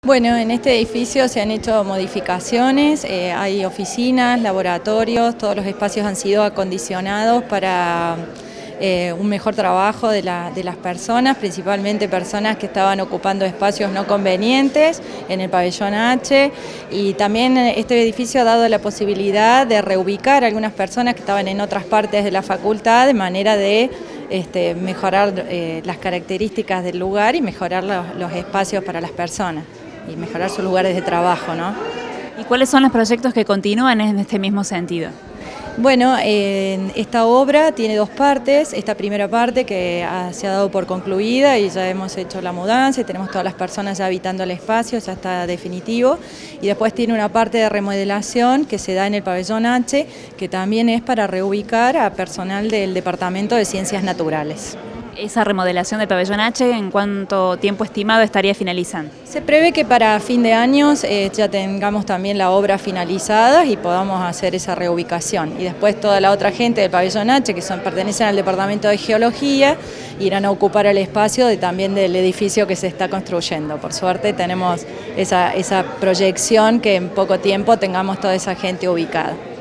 Bueno, en este edificio se han hecho modificaciones, hay oficinas, laboratorios, todos los espacios han sido acondicionados para un mejor trabajo de las personas, principalmente personas que estaban ocupando espacios no convenientes en el pabellón H, y también este edificio ha dado la posibilidad de reubicar a algunas personas que estaban en otras partes de la facultad de manera de mejorar las características del lugar y mejorar los espacios para las personas y mejorar sus lugares de trabajo, ¿no? ¿Y cuáles son los proyectos que continúan en este mismo sentido? Bueno, esta obra tiene dos partes. Esta primera parte que se ha dado por concluida y ya hemos hecho la mudanza y tenemos todas las personas ya habitando el espacio, ya está definitivo. Y después tiene una parte de remodelación que se da en el pabellón H, que también es para reubicar a personal del Departamento de Ciencias Naturales. ¿Esa remodelación del pabellón H en cuánto tiempo estimado estaría finalizando? Se prevé que para fin de año ya tengamos también la obra finalizada y podamos hacer esa reubicación. Y después toda la otra gente del pabellón H, que pertenecen al Departamento de Geología, irán a ocupar el espacio también del edificio que se está construyendo. Por suerte tenemos esa proyección que en poco tiempo tengamos toda esa gente ubicada.